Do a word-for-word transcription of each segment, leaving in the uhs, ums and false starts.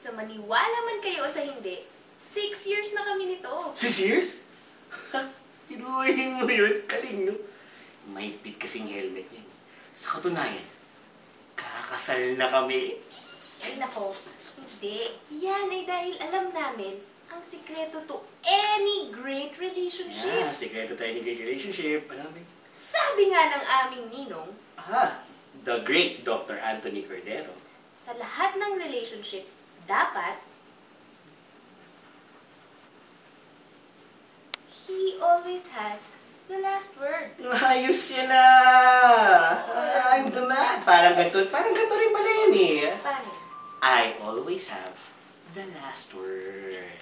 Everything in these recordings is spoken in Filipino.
Sa maniwala man kayo o sa hindi, six years na kami nito. Six years? Pinuhin mo yun? Kaling, no? Mahigpit kasing helmet yan. Sa katunayan, kakasal na kami. Ay nako, hindi. Yan ay dahil alam namin ang sikreto to any great relationship. Yeah, sikreto to any great relationship. Alam mo? Sabi nga ng aming ninong, Ah, the great Doctor Anthony Cordero. sa lahat ng relationship, dapat he always has the last word. Ayos yan na! I'm the man. Parang gato, parang gato rin pala yan eh. Paano? I always have the last word.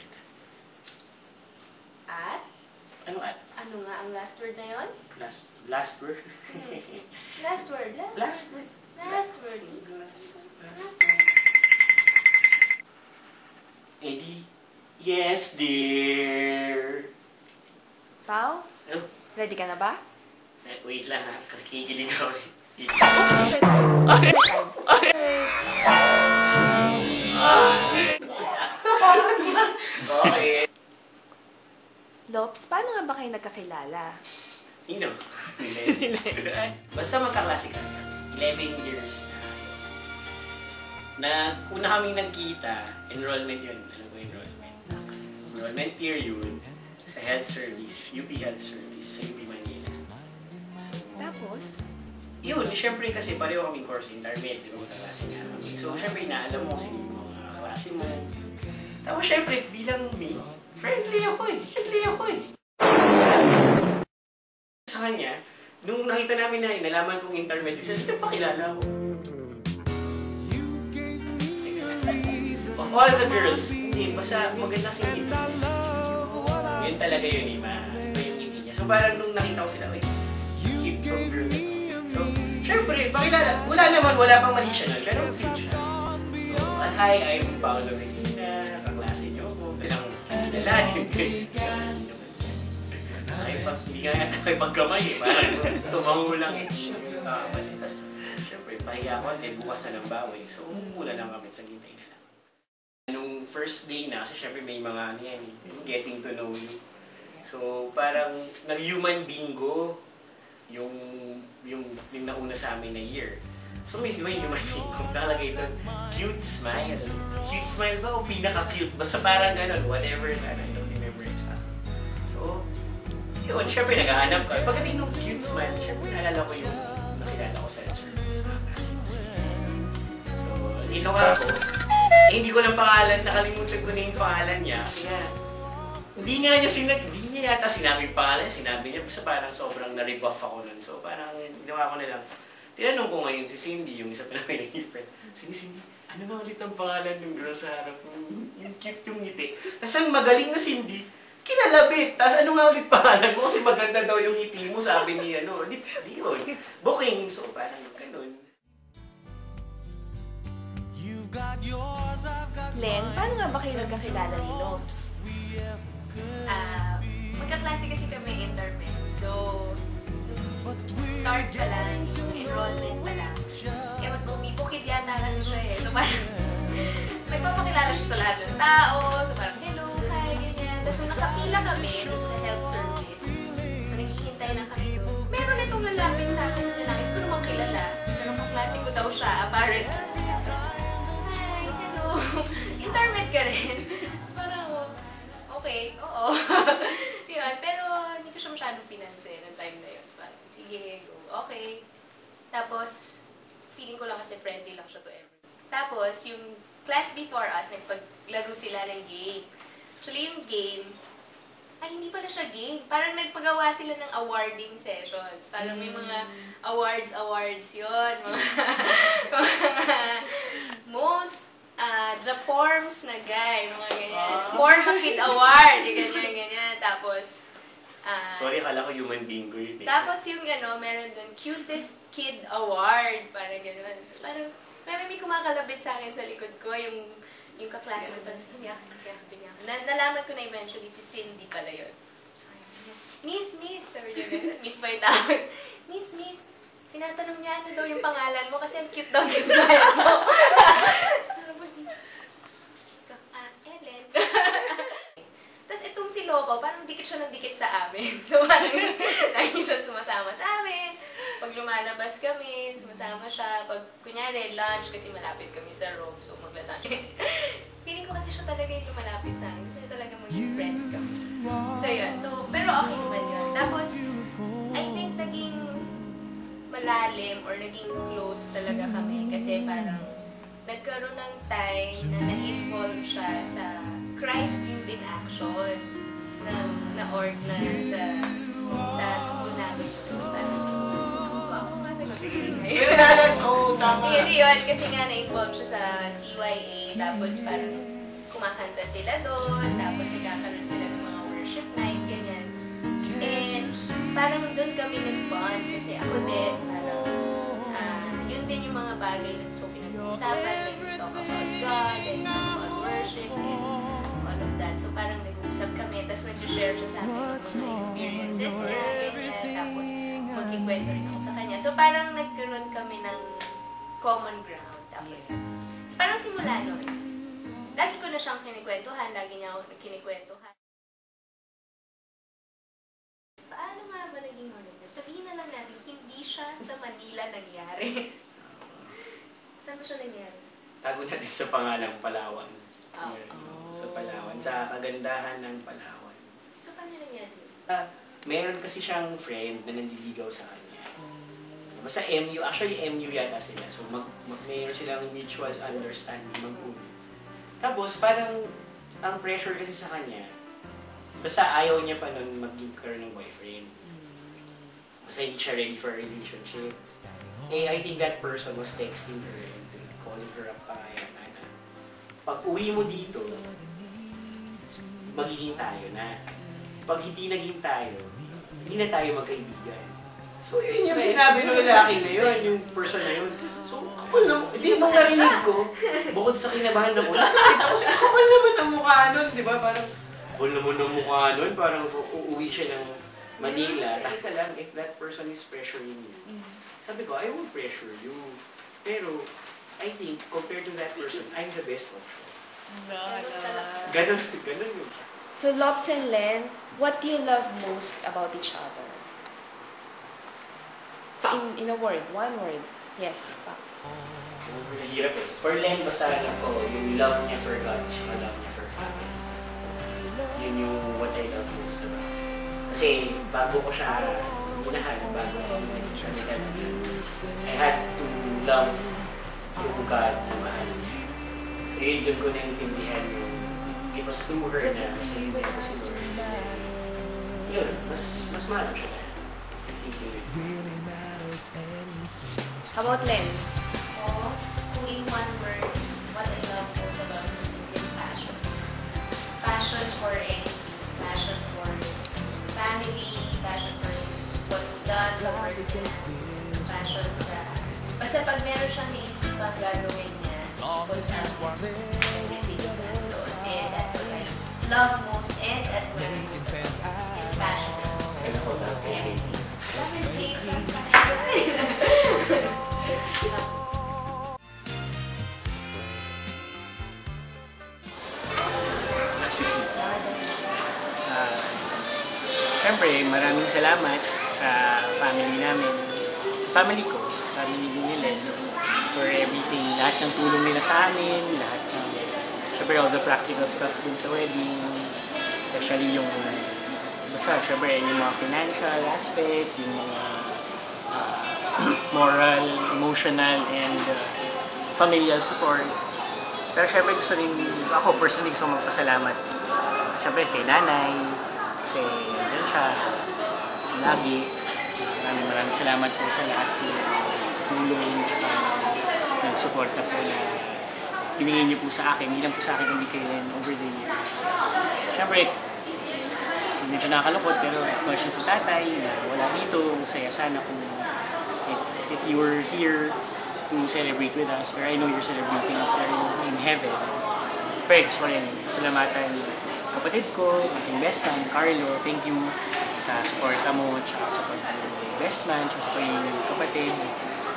At? Ano at? Ano nga ang last word na yon? Last, last word? Last word, last, Last word. word. Last word. Last, last Last word. Eddie, yes dear. Pao, Oh, ready ka na ba? eh, wait lang ha, kasi kinikilig ako eh. Okay. Lops, paano nga ba kayo nagkakilala? Ino. Basta magkaklase kami. eleven years na. Na una kaming nagkita, enrollment yun. Alam ko enrollment. Enrollment period sa health service, U P Health Service sa U P Manila. So, Tapos? yun, syempre kasi pareho kaming course intermediate, di ba magkaklase nga kami. So, syempre inaalam mo kasi yung mga klase mo. Tapos syempre, bilang me, friendly ako eh. Friendly ako eh. Sa kanya, nung nakita namin na nalaman kong intermediate, sabi, nagpakilala ako. Of all the girls, hindi, basta maganda si ngiti. Yun talaga yun eh, ma, iba yung ngiti niya. So parang nung nakita ko sila, wait, cute from girl. So, syempre, pakilala. Wala naman, wala pang mali siya nun, pero cute siya. So, uh, hi, I'm Paolo Medina, kaklase niyo ko, bilang kilalanin. Ay, pag hindi ka nga tayo pagkamay eh, parang tumango lang eh. Uh, Tapos, syempre, pahiya ko, eh, bukas na ng bawi. So, umula lang kami sa gintay na lang. Nung first day na, kasi syempre may mga ano yan, getting to know you. So, parang nag-human bingo yung, yung, yung nauna sa amin na year. So, may di ba yung human bingo? Nakalagay doon, cute smile. Cute smile ba o pinaka-cute? Basta parang gano'n, whatever na, I don't remember exactly. So, yun, syempre naghahanap ko. Pagdating ng cute smile, syempre naalala ko yung nakilala ko sa service. So, dito nga ako. Eh, hindi ko lang pangalan, nakalimutan ko na yung pangalan niya. Kasi nga, hindi nga niya sinag, hindi niya yata sinabi yung pangalan, sinabi niya, basta parang sobrang na-rebuff ako nun. So, parang ginawa ko na lang. Tinanong ko ngayon si Cindy, yung isa pa namin naging friend. Sige, Cindy, ano na ulit ang pangalan ng girl sa harap mo? Yung cute yung ngiti. Tapos ang magaling na Cindy, kinalabit. Tapos ano nga ulit pangalan mo? Kasi maganda daw yung ngiti mo, sabi ni ano. Di, di yun. Booking. So, parang ganun. Len, paano nga ba kayo nagkakilala ni Lops? Ah, magkaklase kasi kami intermed. So, start pa lang, yung enrollment pa lang. Ewan ko, may bukid yata kasi siya eh. So, parang nagpapakilala siya sa lahat ng tao. So, parang, hello, hi, ganyan. Tapos, nung nakapila kami dun sa health service. So, naghihintay na kami doon. Meron itong lalapit sa akin na lalaki. Hindi ko naman kilala. Pero kaklase ko daw siya, apparently. Hi, hello. Intermed ka rin. So, parang, okay, oo. Yun, pero hindi ko siya masyadong pinansin ng time na yun. So, parang, sige, go, okay. Tapos, feeling ko lang kasi friendly lang siya to everyone. Tapos, yung class before us, nagpaglaro sila ng game. Actually, yung game, ay, hindi pala siya game. Parang nagpagawa sila ng awarding sessions. Parang may mga awards, awards yun. Mga, mga most uh, Japorms na guy, mga ganyan. Forma Kid Award, ganyan, ganyan. Tapos, uh, sorry, akala ko human being ko yun. Tapos yung ano, meron dun, Cutest Kid Award, parang gano'n. Tapos parang, may may kumakalabit sa akin sa likod ko, yung yung kaklase ko, tapos hindi ako, hindi ako, hindi ako. Na, nalaman ko na eventually, si Cindy pala yun. So, Miss, Miss, sabi niya gano'n, Miss ba yung tawag? Miss, Miss, tinatanong niya ano daw yung pangalan mo kasi ang cute daw yung smile mo. So, dikit siya ng dikit sa amin. So, parang lagi siya sumasama sa amin. Pag lumalabas kami, sumasama siya. Pag, kunyari, lunch, kasi malapit kami sa room, so magla-lunch. Feeling ko kasi siya talaga yung lumalapit sa amin. Gusto niya talaga maging friends kami. So, yun. So, pero okay naman yun. Tapos, I think naging malalim or naging close talaga kami. Kasi parang, nagkaroon ng time na na-involve siya sa Christ Youth in Action na na-org na sa sa school namin. So, parang, ako sumasagot. Pero nalang, oo, tama. Yun yun, kasi nga na-involve siya sa C Y A, tapos parang kumakanta sila doon, tapos nagkakaroon sila ng mga worship night, ganyan. And parang doon kami nag-bond, kasi ako din, parang, uh, yun din yung mga bagay na so pinag-uusapan, like we talk about God, and about worship, and all of that. So parang nag-uusap kami, tapos nag-share siya sa akin ng mga experiences niya, ganyan, tapos magkikwento rin ako sa kanya. So parang nagkaroon kami ng common ground. Tapos, so parang simula nun, lagi ko na siyang kinikwentuhan, lagi niya ako kinikwentuhan. Paano nga ba naging ano? Sabihin na lang natin, hindi siya sa Manila nangyari. Saan ba siya nangyari? Tago natin sa pangalang Palawan. Oh. Oh. Sa Palawan, sa kagandahan ng Palawan. So, paano nangyari? Uh, meron kasi siyang friend na nandiligaw sa kanya. Basta M U, actually M U yata sila. So, mag, mag, mayroon silang mutual understanding, mag-uni. Tapos, parang, ang pressure kasi sa kanya, basta ayaw niya pa nun mag-karoon ng boyfriend. Basta hindi siya ready for a relationship. Eh, I think that person was texting her and calling her up pa, yan, ana. Pag uwi mo dito, magiging tayo na. Pag hindi naging tayo, hindi na tayo magkaibigan. So, yun yung sinabi ng lalaki na yun, yung person na yun. So, kapal na, hindi mo narinig ko, bukod sa kinabahan na ko, nakakita ko siya, kapal naman ang mukha nun, di ba? Parang, kapal naman ang mukha nun, parang uuwi siya ng Manila. Taka lang, if that person is pressuring you. Sabi ko, I won't pressure you. Pero, I think, compared to that person, I'm the best option. No, no. Ganon, ganon yun. So, Lops and Len, what do you love most about each other? So, in, in a word, one word. Yes, pa. Hirap eh. For Len, basta lang ko, yung love niya for God, siya love niya for family. Yun yung what I love most about. Kasi, bago ko siya minahal, bago ko siya nagkakaroon, I had to love through God na mahal niya. So, yun doon ko naintindihan yung it was through her na kasi hindi ako si Lord. Yun, mas, mas mahal ko siya. Thank you. How about Len? Oh, kung in one word, what I love most about him is his passion. Passion for anything. Passion for his family, passion for his, what he does, sa work niya, passion sa... Basta pag meron siyang naisipan gagawin niya, he puts out his everything is handled. And that's what I love most and admire most about his passion. Everything. Bakit dates ang passion? Siyempre, maraming salamat sa family namin, family ko, family ni Len, for everything, lahat ng tulong nila sa amin, lahat ng, siyempre, all the practical stuff dun sa wedding, especially yung, basta, siyempre, yung mga financial aspect, yung mga uh, moral, emotional, and uh, familial support. Pero siyempre, gusto rin, ako personally gusto magpasalamat, siyempre, kay nanay, kasi dyan siya lagi. Maraming maraming salamat po sa lahat ng tulong at ng suporta po na ibigay niyo po sa akin. Hindi lang po sa akin, hindi kay Len over the years. Siyempre, medyo nakakalungkot pero question si tatay na wala dito. Masaya sana kung if, if you were here to celebrate with us, or I know you're celebrating after in heaven. Pero gusto ko rin salamatan kapatid ko, aking best man, Carlo, thank you sa suporta mo, tsaka sa pagiging best man, tsaka sa pagiging kapatid.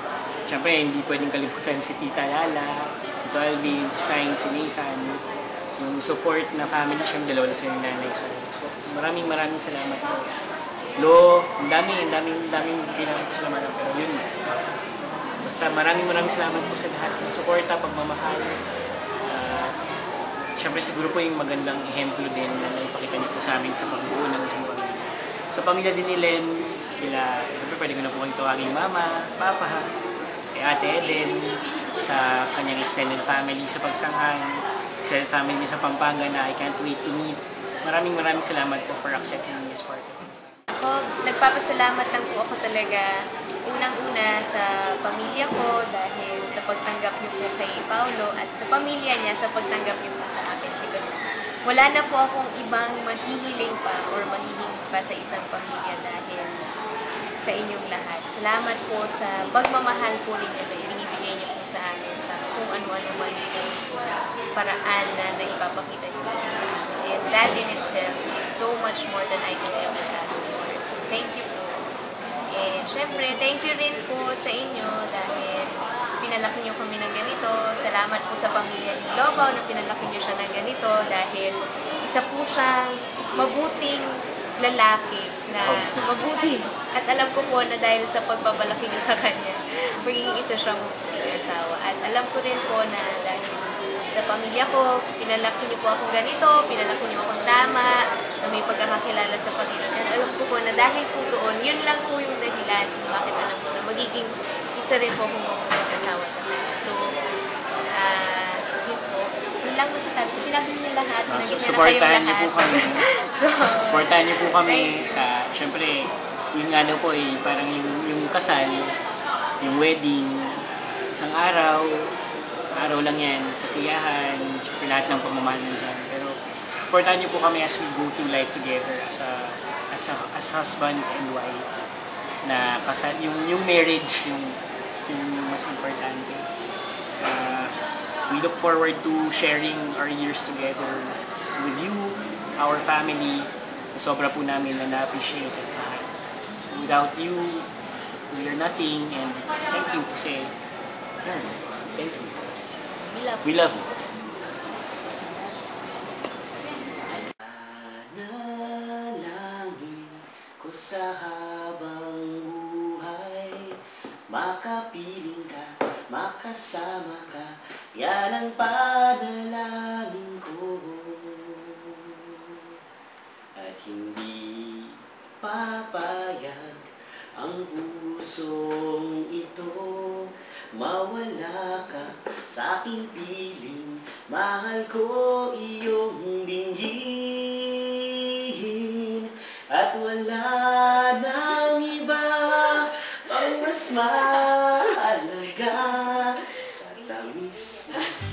Siyempre, hindi pwedeng kalimutan si Tita Lala, Tito Alvin, si Shine, si Nathan. yung support na family, siyang dalawa na sila ng nanay. So, so maraming maraming salamat po. Lo, ang dami, ang daming, ang daming kailangan ko salamat. Pero yun, basta maraming maraming salamat po sa lahat ng suporta, pagmamahal. Uh, Siyempre siguro po yung magandang ehemplo din na naipakita niyo po sa amin sa pagbuo ng isang pamilya. Sa pamilya din ni Len, kila, siyempre pwede ko na po kayong tawagin mama, papa, kay ate Eden, sa kanyang extended family sa Pagsanghan, extended family niya sa Pampanga na I can't wait to meet. Maraming maraming salamat po for accepting this part of it. Ako, nagpapasalamat lang po ako talaga unang-una sa pamilya ko dahil sa pagtanggap niyo po kay Paolo at sa pamilya niya sa pagtanggap niyo po sa akin. Because wala na po akong ibang mahihiling pa or mahihingi pa sa isang pamilya dahil sa inyong lahat. Salamat po sa pagmamahal po ninyo na ibinibigay niyo po sa amin sa kung ano-ano man po paraan na naipapakita niyo po sa amin. And that in itself is so much more than I could ever ask for. So thank you po. And syempre, thank you rin po sa inyo dahil pinalaki niyo kami ng ganito. Salamat po sa pamilya ni Lobaw na pinalaki niyo siya ng ganito dahil isa po siyang mabuting lalaki na mabuti. At alam ko po na dahil sa pagbabalaki niyo sa kanya, magiging isa siyang mabuting asawa. At alam ko rin po na dahil sa pamilya ko, pinalaki niyo po akong ganito, pinalaki niyo akong tama, na may pagkakakilala sa Panginoon. At alam ko po na dahil po doon, yun lang po yung dahilan kung bakit alam ko na magiging isa rin po akong mabuting asawa sa kanya. So, uh, yun po. Yun lang masasabi ko. Sinabi niyo lahat. Uh, so, naging na supportahan kayong niyo po lahat. kami. So, supportahan niyo po kami sa, syempre, yung nga daw po eh, parang yung, yung kasal, yung wedding, isang araw, isang araw lang yan, kasiyahan, syempre lahat ng pagmamahal nyo dyan. Pero, supportahan niyo po kami as we go through life together as a, as a, as husband and wife, na kasal, yung, yung marriage, yung, yung mas importante. Uh, we look forward to sharing our years together with you, our family. Sobra po namin na na-appreciate at mahal. So without you, we are nothing, and thank you kasi, yun, thank you. we love We love you. Panalangin ko sa habang buhay, makapiling ka, makasama ka, yan ang panalangin ko. At hindi papayag ang pusong ito, mawala ka sa aking piling, mahal ko iyong dinggin. At wala nang iba ang mas mahalaga sa tamis.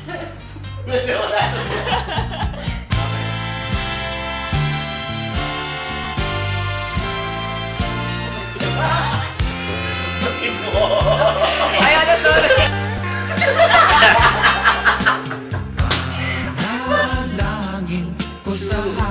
Ay, ano to? Panalangin ko sa